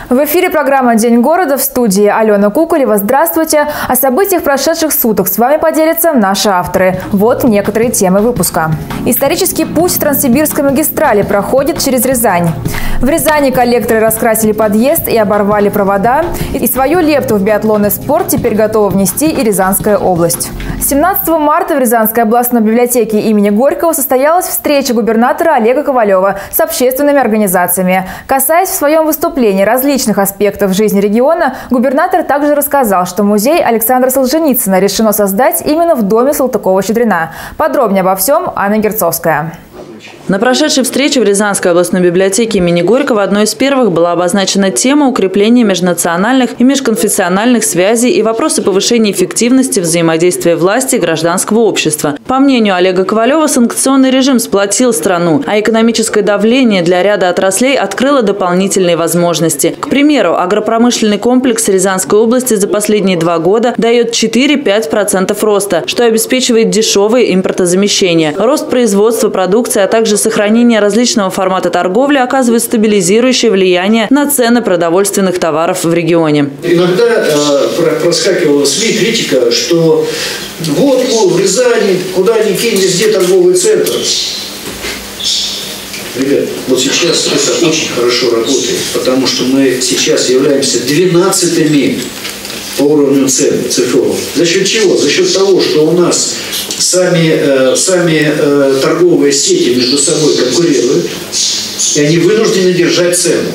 В эфире программа «День города», в студии Алена Куколева. Здравствуйте! О событиях прошедших суток с вами поделятся наши авторы. Вот некоторые темы выпуска. Исторический путь Транссибирской магистрали проходит через Рязань. В Рязани коллекторы раскрасили подъезд и оборвали провода. И свою лепту в биатлонный спорт теперь готова внести и Рязанская область. 17 марта в Рязанской областной библиотеке имени Горького состоялась встреча губернатора Олега Ковалева с общественными организациями. Касаясь в своем выступлении различных аспектов жизни региона, губернатор также рассказал, что музей Александра Солженицына решено создать именно в доме Салтыкова-Щедрина. Подробнее обо всем Анна Герцовская. На прошедшей встрече в Рязанской областной библиотеке имени Горького одной из первых была обозначена тема укрепления межнациональных и межконфессиональных связей и вопросы повышения эффективности взаимодействия власти и гражданского общества. По мнению Олега Ковалева, санкционный режим сплотил страну, а экономическое давление для ряда отраслей открыло дополнительные возможности. К примеру, агропромышленный комплекс Рязанской области за последние 2 года дает 4-5% роста, что обеспечивает дешевое импортозамещение. Рост производства продукции, а также сохранение различного формата торговли оказывает стабилизирующее влияние на цены продовольственных товаров в регионе. Иногда проскакивала в СМИ критика, что вот, мол, в Рязани, куда ни кинь, везде торговый центр. Ребят, вот сейчас это очень хорошо работает, потому что мы сейчас являемся 12-ми по уровню цен цифровых. За счет чего? За счет того, что у нас сами торговые сети между собой конкурируют, и они вынуждены держать цену.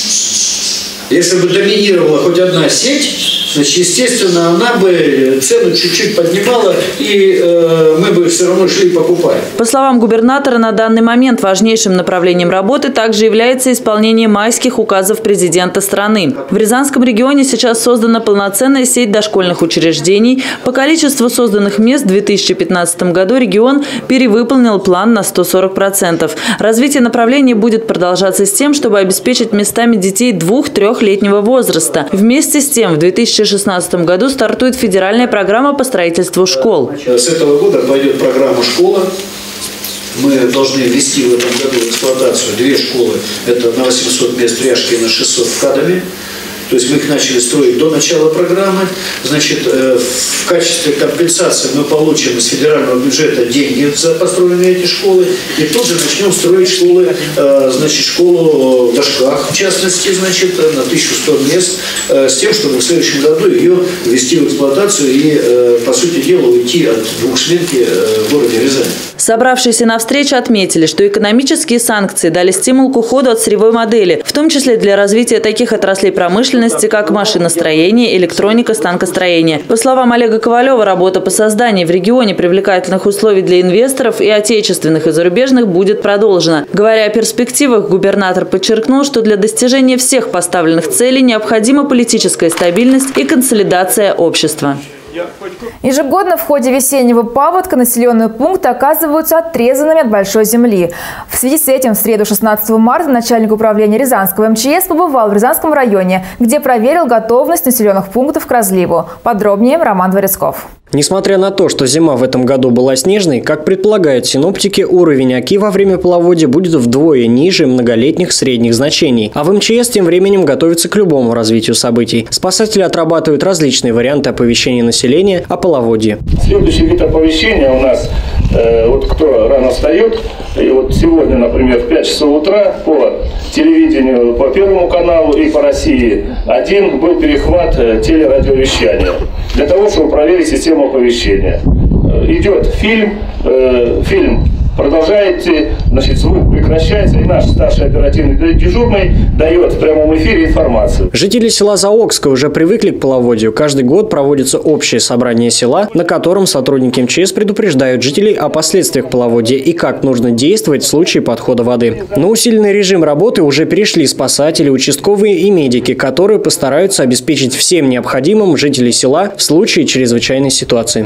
Если бы доминировала хоть одна сеть, значит, естественно, она бы цену чуть-чуть поднимала, и мы бы все равно шли и покупали. По словам губернатора, на данный момент важнейшим направлением работы также является исполнение майских указов президента страны. В Рязанском регионе сейчас создана полноценная сеть дошкольных учреждений. По количеству созданных мест в 2015 году регион перевыполнил план на 140%. Развитие направления будет продолжаться с тем, чтобы обеспечить местами детей 2-3-летнего возраста. Вместе с тем, в 2016 году стартует федеральная программа по строительству школ. С этого года пойдет программа «Школа». Мы должны ввести в этом году в эксплуатацию 2 школы. Это на 800 мест в Ряжке и на 600 в Кадаме. То есть мы их начали строить до начала программы. Значит, в качестве компенсации мы получим из федерального бюджета деньги за построенные эти школы. И тут же начнем строить школы, значит, школу в Дашках, в частности, значит, на 1100 мест, с тем, чтобы в следующем году ее ввести в эксплуатацию и, по сути дела, уйти от двухсменки в городе Рязани. Собравшиеся на встречу отметили, что экономические санкции дали стимул к уходу от сырьевой модели, в том числе для развития таких отраслей промышленности, как машиностроение, электроника, станкостроение. По словам Олега Ковалева, работа по созданию в регионе привлекательных условий для инвесторов и отечественных, и зарубежных будет продолжена. Говоря о перспективах, губернатор подчеркнул, что для достижения всех поставленных целей необходима политическая стабильность и консолидация общества. Ежегодно в ходе весеннего паводка населенные пункты оказываются отрезанными от большой земли. В связи с этим в среду 16 марта начальник управления Рязанского МЧС побывал в Рязанском районе, где проверил готовность населенных пунктов к разливу. Подробнее Роман Дворецков. Несмотря на то, что зима в этом году была снежной, как предполагают синоптики, уровень Оки во время половодья будет вдвое ниже многолетних средних значений. А в МЧС тем временем готовится к любому развитию событий. Спасатели отрабатывают различные варианты оповещения населения о половодье. Следующий вид оповещения у нас, вот кто рано встает, и вот сегодня, например, в 5 часов утра по телевидению, по Первому каналу и по России 1 был перехват телерадиовещания для того, чтобы проверить систему оповещения. Идет фильм, продолжаете, значит, звук прекращается, и наш старший оперативный дежурный дает в прямом эфире информацию. Жители села Заокское уже привыкли к половодью. Каждый год проводится общее собрание села, на котором сотрудники МЧС предупреждают жителей о последствиях половодья и как нужно действовать в случае подхода воды. На усиленный режим работы уже перешли спасатели, участковые и медики, которые постараются обеспечить всем необходимым жителей села в случае чрезвычайной ситуации.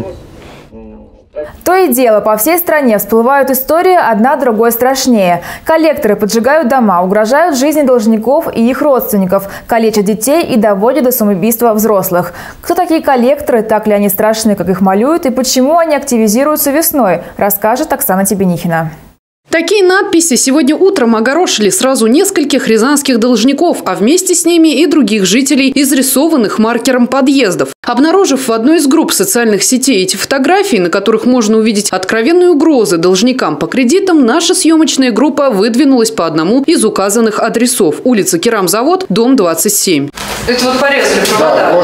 То и дело, по всей стране всплывают истории одна другой страшнее. Коллекторы поджигают дома, угрожают жизни должников и их родственников, калечат детей и доводят до самоубийства взрослых. Кто такие коллекторы, так ли они страшны, как их малюют, и почему они активизируются весной, расскажет Оксана Тебенихина. Такие надписи сегодня утром огорошили сразу нескольких рязанских должников, а вместе с ними и других жителей, изрисованных маркером подъездов. Обнаружив в одной из групп социальных сетей эти фотографии, на которых можно увидеть откровенные угрозы должникам по кредитам, наша съемочная группа выдвинулась по одному из указанных адресов. Улица Керамзавод, дом 27. Это вот порезали провода? Да,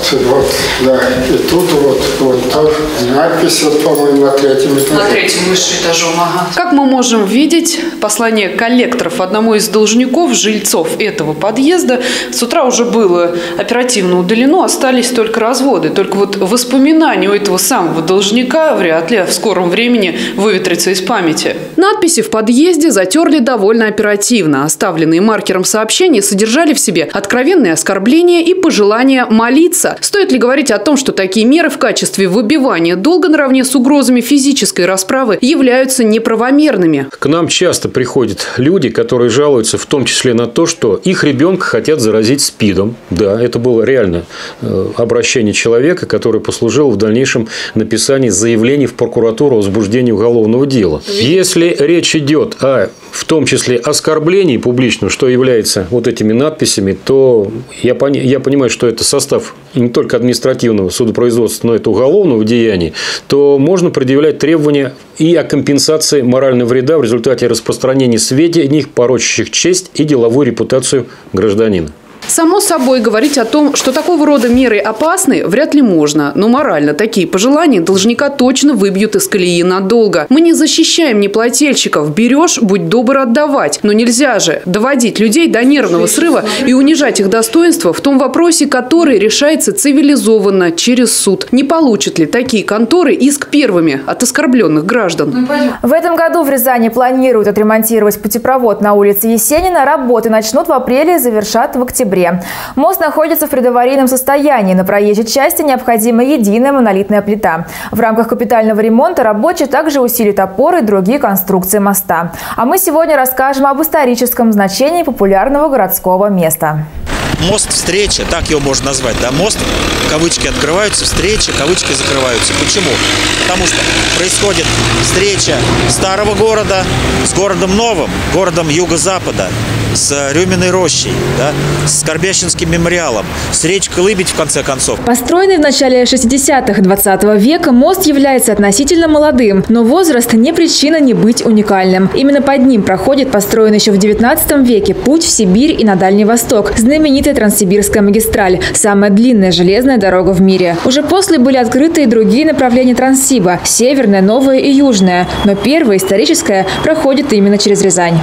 да. И тут вот надпись, по-моему, на третьем этаже. На третьем выше этажом, ага. Как мы можем видеть, послание коллекторов одному из должников, жильцов этого подъезда, с утра уже было оперативно удалено, остались только разводы. Только вот воспоминания у этого самого должника вряд ли в скором времени выветрятся из памяти. Надписи в подъезде затерли довольно оперативно. Оставленные маркером сообщения содержали в себе откровенные оскорбления и пожелания молиться. Стоит ли говорить о том, что такие меры в качестве выбивания долга наравне с угрозами физической расправы являются неправомерными? К нам часто приходят люди, которые жалуются в том числе на то, что их ребенка хотят заразить СПИДом. Да, это было реально обращение человека, который послужил в дальнейшем написании заявлений в прокуратуру о возбуждении уголовного дела. Если речь идет в том числе оскорблений публичных, что является вот этими надписями, то я понимаю, что это состав не только административного судопроизводства, но это уголовного деяния, то можно предъявлять требования и о компенсации морального вреда в результате распространения сведений, порочащих честь и деловую репутацию гражданина. Само собой, говорить о том, что такого рода меры опасны, вряд ли можно. Но морально такие пожелания должника точно выбьют из колеи надолго. Мы не защищаем неплательщиков. Берешь, будь добр отдавать. Но нельзя же доводить людей до нервного срыва и унижать их достоинство в том вопросе, который решается цивилизованно, через суд. Не получат ли такие конторы иск первыми от оскорбленных граждан? В этом году в Рязани планируют отремонтировать путепровод на улице Есенина. Работы начнут в апреле и завершат в октябре. Мост находится в предаварийном состоянии. На проезжей части необходима единая монолитная плита. В рамках капитального ремонта рабочие также усилят опоры и другие конструкции моста. А мы сегодня расскажем об историческом значении популярного городского места. Мост встречи, так его можно назвать, да, мост, кавычки открываются, встреча, кавычки закрываются. Почему? Потому что происходит встреча старого города с городом новым, городом юго-запада, с Рюминой рощей, да, с Скорбящинским мемориалом, с речкой Лыбедь, в конце концов. Построенный в начале 60-х 20 века, мост является относительно молодым, но возраст не причина не быть уникальным. Именно под ним проходит построенный еще в 19 веке путь в Сибирь и на Дальний Восток, знаменитая Транссибирская магистраль, самая длинная железная дорога в мире. Уже после были открыты и другие направления Транссиба – северное, новое и южное, но первое, историческое, проходит именно через Рязань.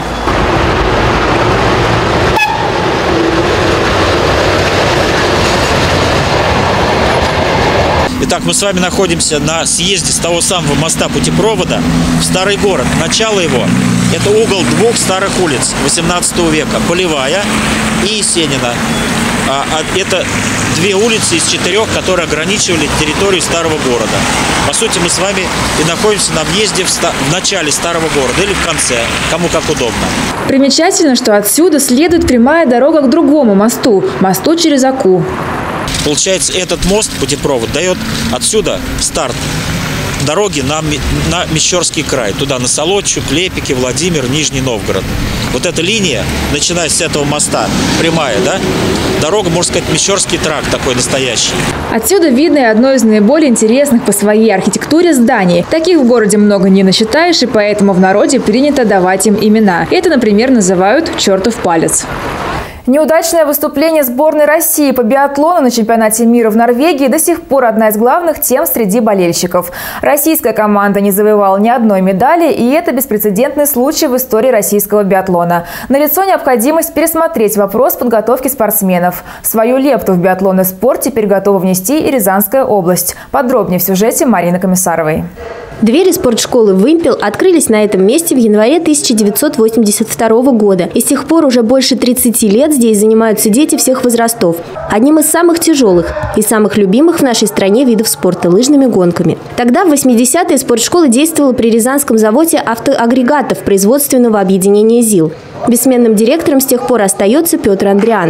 Итак, мы с вами находимся на съезде с того самого моста путепровода в Старый город. Начало его – это угол двух старых улиц 18 века – Полевая и Есенина. Это две улицы из 4, которые ограничивали территорию Старого города. По сути, мы с вами и находимся на въезде в начале Старого города или в конце, кому как удобно. Примечательно, что отсюда следует прямая дорога к другому мосту через Оку. Получается, этот мост, путепровод, дает отсюда старт дороги на Мещерский край. Туда на Солодчу, Клепики, Владимир, Нижний Новгород. Вот эта линия, начиная с этого моста, прямая, да? Дорога, можно сказать, Мещерский тракт такой настоящий. Отсюда видно и одно из наиболее интересных по своей архитектуре зданий. Таких в городе много не насчитаешь, и поэтому в народе принято давать им имена. Это, например, называют «чертов палец». Неудачное выступление сборной России по биатлону на чемпионате мира в Норвегии до сих пор одна из главных тем среди болельщиков. Российская команда не завоевала ни одной медали, и это беспрецедентный случай в истории российского биатлона. Налицо необходимость пересмотреть вопрос подготовки спортсменов. Свою лепту в биатлонный спорт теперь готова внести и Рязанская область. Подробнее в сюжете Марины Комиссаровой. Двери спортшколы «Вымпел» открылись на этом месте в январе 1982 года. И с тех пор уже больше 30 лет здесь занимаются дети всех возрастов. Одним из самых тяжелых и самых любимых в нашей стране видов спорта – лыжными гонками. Тогда, в 80-е, спортшкола действовала при Рязанском заводе автоагрегатов производственного объединения ЗИЛ. Бессменным директором с тех пор остается Петр Андрианов.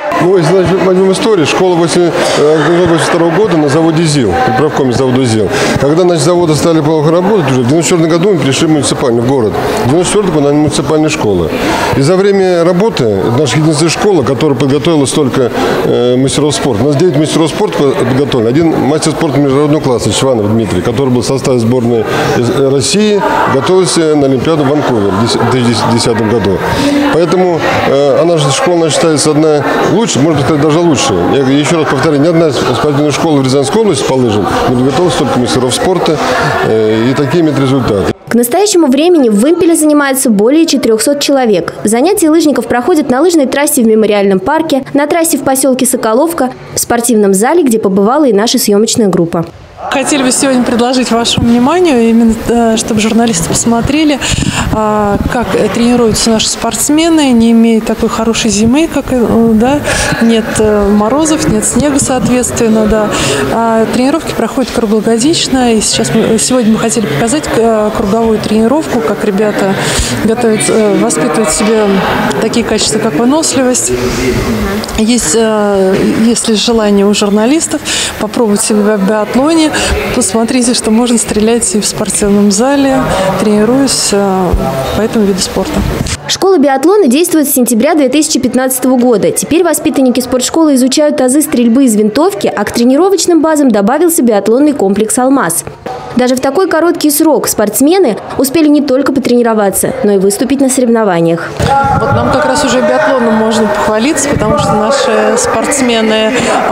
Ну, если возьмем историю, школа 1982 года на заводе ЗИЛ, правкоме завода ЗИЛ. Когда заводы стали плохо работать, уже в 1994 году мы перешли в муниципальный город. В 1994 году муниципальная школа. И за время работы это наша единственная школа, которая подготовила столько мастеров спорта. У нас 9 мастеров спорта подготовлено. Один мастер спорта международного класса, Чванов Дмитрий, который был в составе сборной России, готовился на Олимпиаду в Ванкувере в 2010 году. Поэтому наша школа считается одна лучше, можно сказать, даже лучше. Я еще раз повторяю, ни одна спортивная школа в Рязанской области по лыжам не подготовила столько мастеров спорта и такие имеют результаты. К настоящему времени в Вымпеле занимается более 400 человек. Занятия лыжников проходят на лыжной трассе в Мемориальном парке, на трассе в поселке Соколовка, в спортивном зале, где побывала и наша съемочная группа. Хотели бы сегодня предложить вашему вниманию, именно чтобы журналисты посмотрели, как тренируются наши спортсмены, не имея такой хорошей зимы, как, да, нет морозов, нет снега, соответственно, да. Тренировки проходят круглогодично, и сегодня мы хотели показать круговую тренировку, как ребята воспитывают в себе такие качества, как выносливость. Есть, если желание у журналистов, попробовать себя в биатлоне. Посмотрите, что можно стрелять и в спортивном зале, тренируясь по этому виду спорта. Школа биатлона действует с сентября 2015 года. Теперь воспитанники спортшколы изучают азы стрельбы из винтовки, а к тренировочным базам добавился биатлонный комплекс «Алмаз». Даже в такой короткий срок спортсмены успели не только потренироваться, но и выступить на соревнованиях. Вот нам как раз уже биатлоном можно похвалиться, потому что наши спортсмены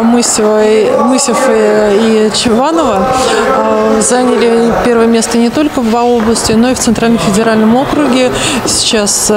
Мысев и Чванова заняли первое место не только в области, но и в Центральном федеральном округе. Сейчас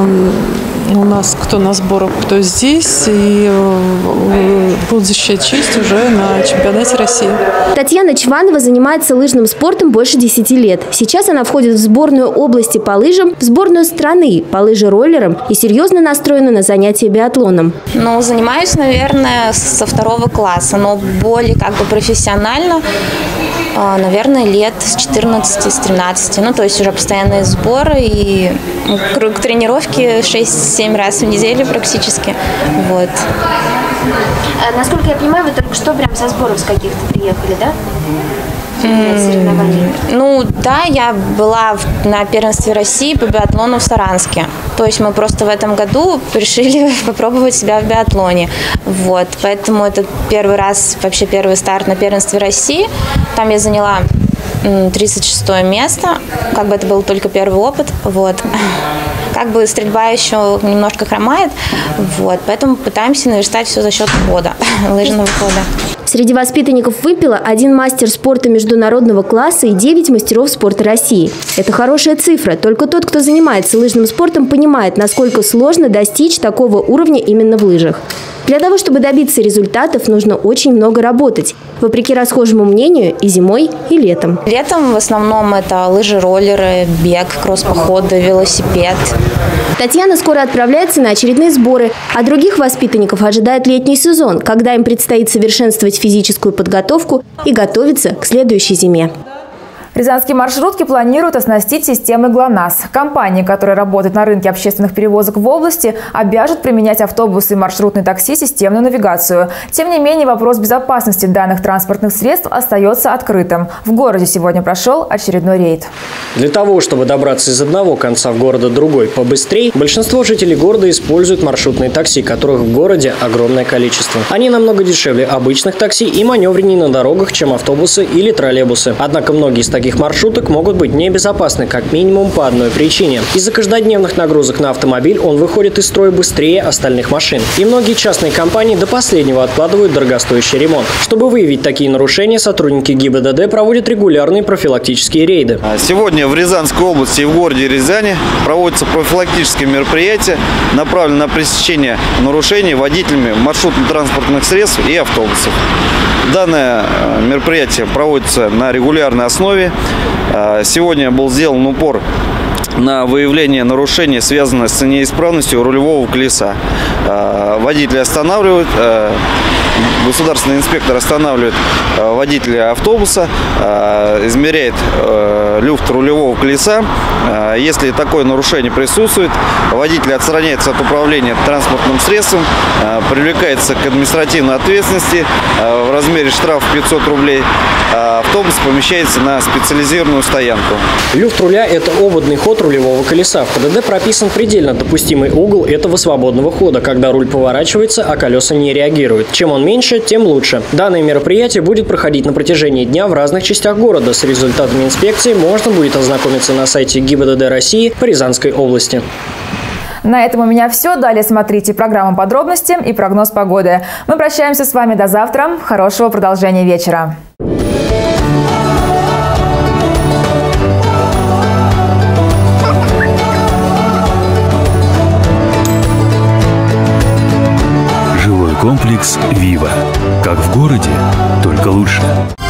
у нас кто на сборах, кто здесь, и будут защищать честь уже на чемпионате России. Татьяна Чванова занимается лыжным спортом больше 10 лет. Сейчас она входит в сборную области по лыжам, в сборную страны по лыжероллерам и серьезно настроена на занятия биатлоном. Ну, занимаюсь, наверное, со 2 класса, но более профессионально, наверное, лет с 14, с 13. Ну, то есть уже постоянные сборы и тренировки 6-7 раз в неделю практически. Вот. Насколько я понимаю, вы только что прям со сборов с каких-то приехали, да? Ну да, я была на первенстве России по биатлону в Саранске. То есть мы просто в этом году решили попробовать себя в биатлоне. Вот, поэтому это первый раз, вообще первый старт на первенстве России. Там я заняла 36-е место. Это был только первый опыт. Вот. Стрельба еще немножко хромает. Вот, поэтому пытаемся наверстать все за счет лыжного хода. Среди воспитанников Вымпела 1 мастер спорта международного класса и 9 мастеров спорта России. Это хорошая цифра. Только тот, кто занимается лыжным спортом, понимает, насколько сложно достичь такого уровня именно в лыжах. Для того, чтобы добиться результатов, нужно очень много работать. Вопреки расхожему мнению, и зимой, и летом. Летом в основном это лыжи, роллеры, бег, кросс-походы, велосипед. Татьяна скоро отправляется на очередные сборы, а других воспитанников ожидает летний сезон, когда им предстоит совершенствовать физическую подготовку и готовиться к следующей зиме. Рязанские маршрутки планируют оснастить системой ГЛОНАСС. Компании, которые работают на рынке общественных перевозок в области, обяжут применять автобусы и маршрутные такси системную навигацию. Тем не менее, вопрос безопасности данных транспортных средств остается открытым. В городе сегодня прошел очередной рейд. Для того, чтобы добраться из одного конца в города другой побыстрее, большинство жителей города используют маршрутные такси, которых в городе огромное количество. Они намного дешевле обычных такси и маневреннее на дорогах, чем автобусы или троллейбусы. Однако многие из таких маршруток могут быть небезопасны, как минимум по одной причине. Из-за каждодневных нагрузок на автомобиль он выходит из строя быстрее остальных машин. И многие частные компании до последнего откладывают дорогостоящий ремонт. Чтобы выявить такие нарушения, сотрудники ГИБДД проводят регулярные профилактические рейды. Сегодня в Рязанской области и в городе Рязани проводятся профилактические мероприятия, направленные на пресечение нарушений водителями маршрутно-транспортных средств и автобусов. Данное мероприятие проводится на регулярной основе. Сегодня был сделан упор на выявление нарушений, связанных с неисправностью рулевого колеса. Водители останавливают, государственный инспектор останавливает водителя автобуса, измеряет люфт рулевого колеса. Если такое нарушение присутствует, водитель отстраняется от управления транспортным средством, привлекается к административной ответственности в размере штрафа 500 рублей. Автобус помещается на специализированную стоянку. Люфт руля – это ободный ход рулевого колеса. В ПДД прописан предельно допустимый угол этого свободного хода, когда руль поворачивается, а колеса не реагируют. Чем он меньше, тем лучше. Данное мероприятие будет проходить на протяжении дня в разных частях города. С результатами инспекции можно будет ознакомиться на сайте ГИБДД России по Рязанской области. На этом у меня все. Далее смотрите программу «Подробности» и прогноз погоды. Мы прощаемся с вами до завтра. Хорошего продолжения вечера. Жилой комплекс «Вива». Как в городе, только лучше.